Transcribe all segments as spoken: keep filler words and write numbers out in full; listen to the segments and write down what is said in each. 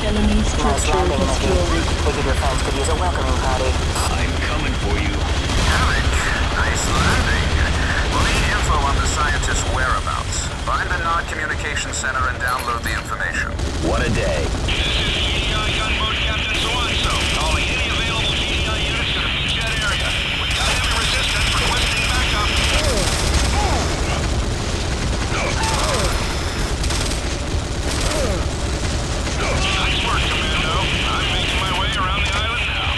Enemy structure destroyed. Figured your friends could use a welcoming party. I'm coming for you. Alec, nice landing. We'll need info on the scientist's whereabouts. Find the Nod Communication Center and download the information. What a day. This is G D I gunboat Captain Soanso, calling any available G D I units to the beachhead area. We've got heavy resistance requesting backup. Nice work, Commando. I'm making my way around the island now.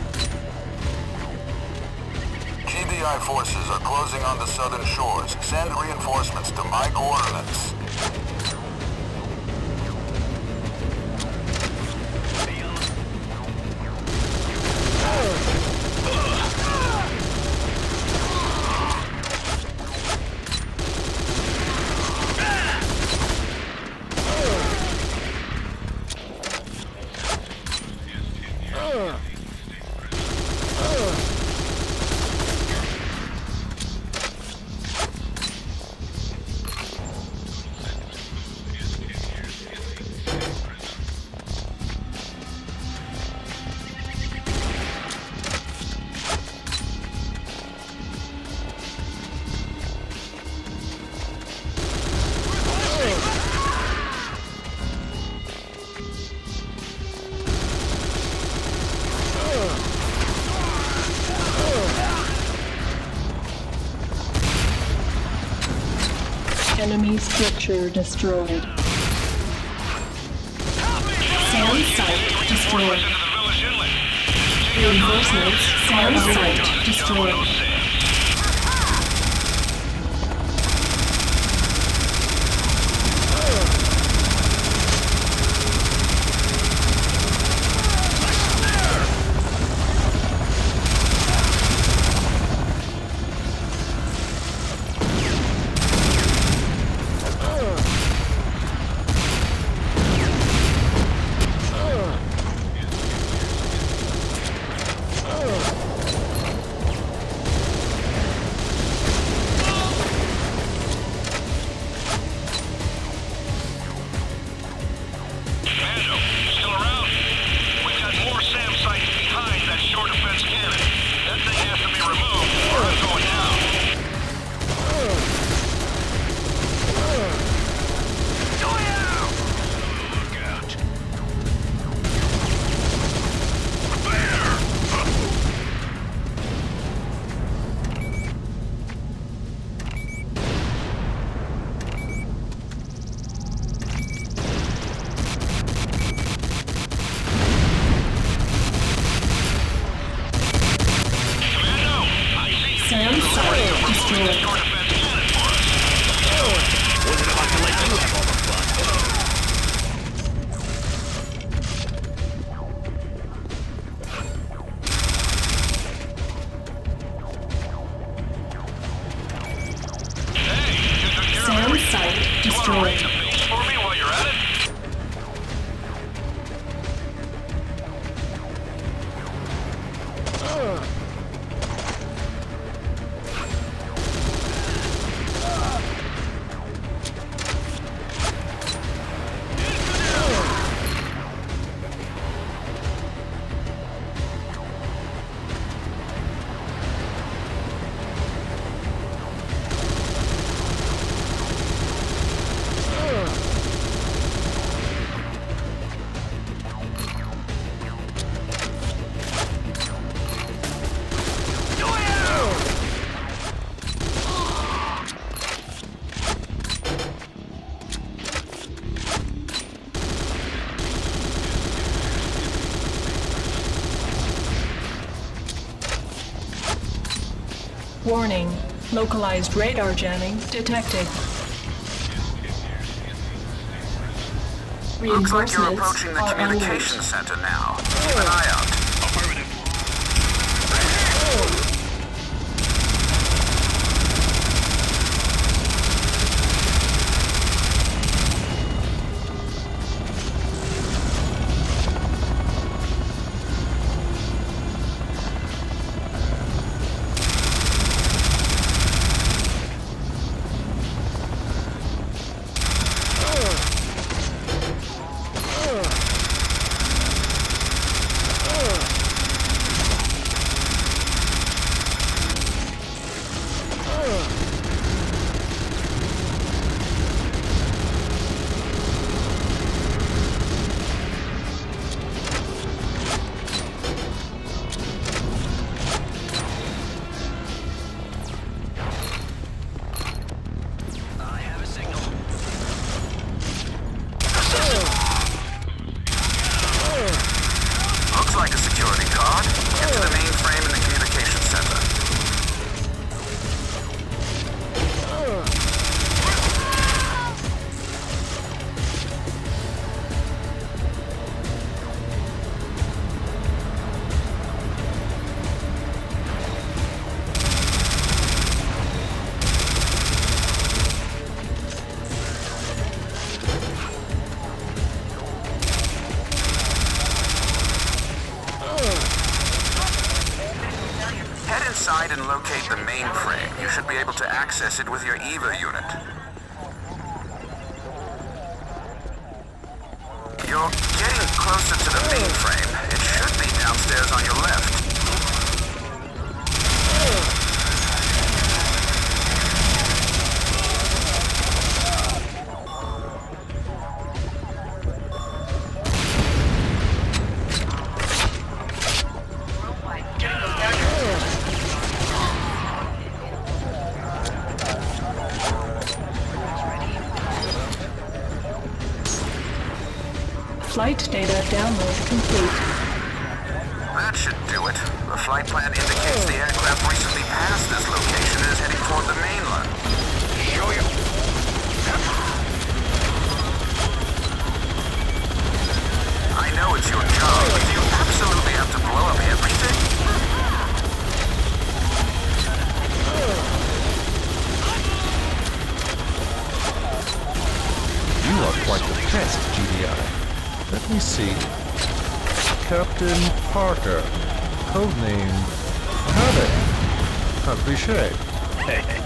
G D I forces are closing on the southern shores. Send reinforcements to my coordinates. Enemy structure destroyed. Sound site destroyed. Reinforcements. Sound site destroyed. Sound site destroyed. Wasn't about to let you have all the fun. Sound site destroyed. For me while you're at it. Warning. Localized radar jamming detected. Looks like you're approaching Reinforcements the are en route. communication center now. Keep an eye out. Affirmative. to access it with your EVA unit. You're getting closer to the mainframe. It should be downstairs on your left. Flight data download complete. That should do it. The flight plan indicates the aircraft recently passed this location and is heading toward the mainland. Show you. I know it's your job, but you absolutely have to blow up everything? You are quite the pest, G D I. Let me see. Captain Parker. Codename Havoc. How cliché. Hey.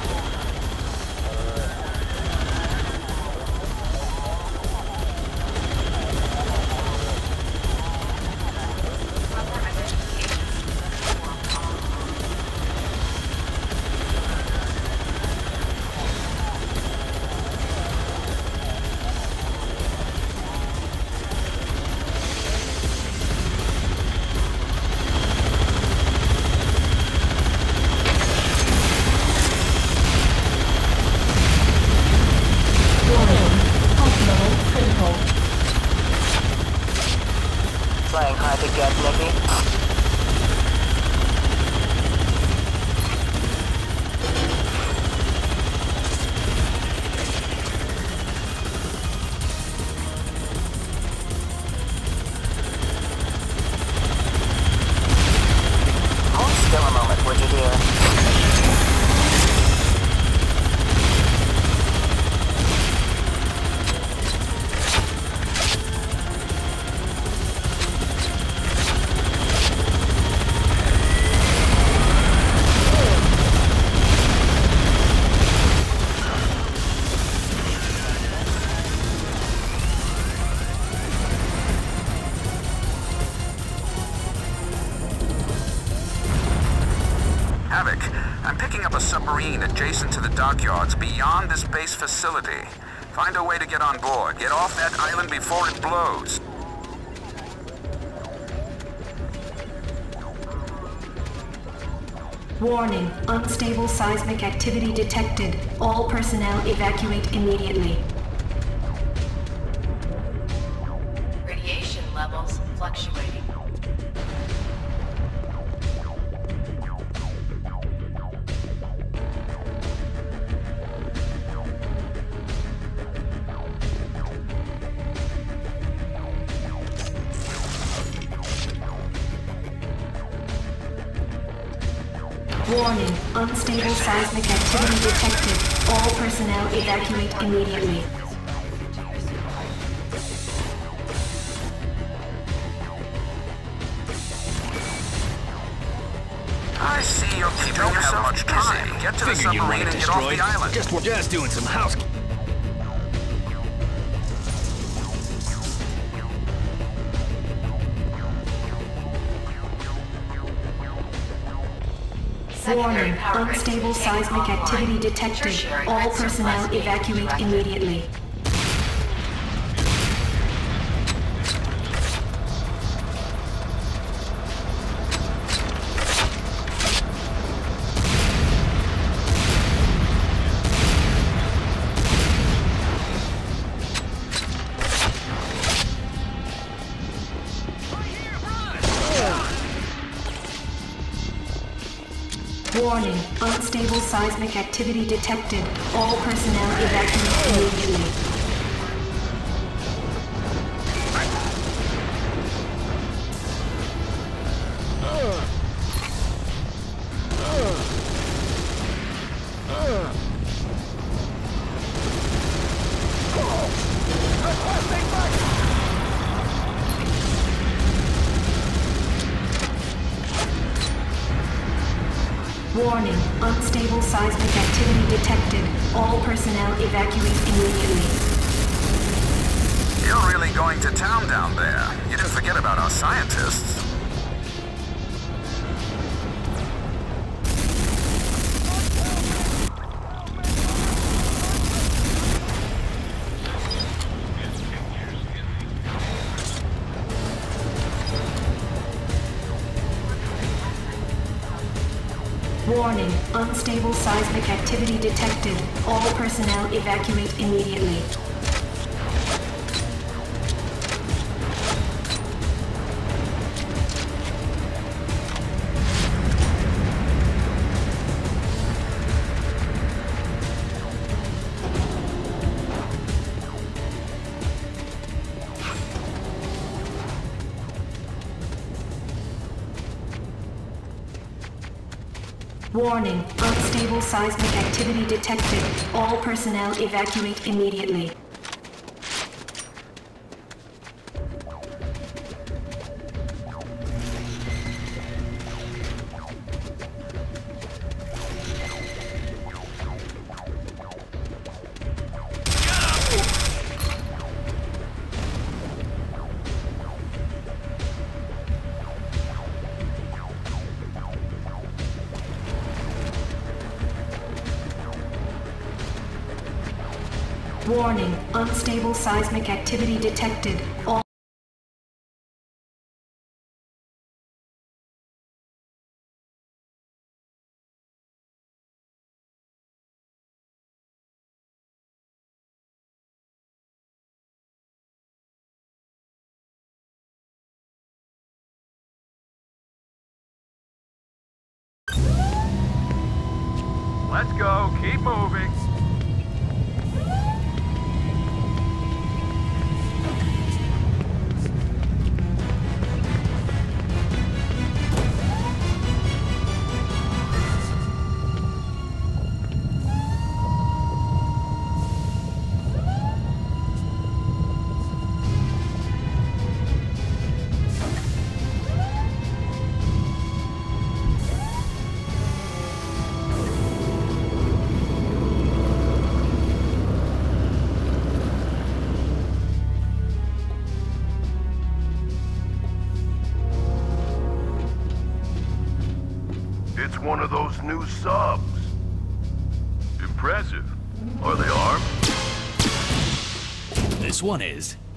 Flying hard to get, Nicky. Hold still a moment, would you, dear? Havoc, I'm picking up a submarine adjacent to the dockyards beyond this base facility. Find a way to get on board. Get off that island before it blows. Warning, unstable seismic activity detected. All personnel evacuate immediately. Radiation levels fluctuating. Warning, unstable seismic activity detected. All personnel evacuate immediately. I see you're keeping yourself much time. Get to the Figured you'd want submarine it and get off destroyed. the island. Just, just doing some housekeeping. Warning, unstable seismic activity detected. All personnel evacuate immediately. Warning, unstable seismic activity detected. All personnel evacuate immediately. Warning, unstable seismic activity detected. All personnel evacuate immediately. You're really going to town down there. You didn't forget about our scientists. Warning, unstable seismic activity detected. All personnel evacuate immediately. Warning, unstable seismic activity detected. All personnel evacuate immediately. Warning, unstable seismic activity detected. All Let's go. Keep moving. It's one of those new subs. Impressive. Are they armed? This one is.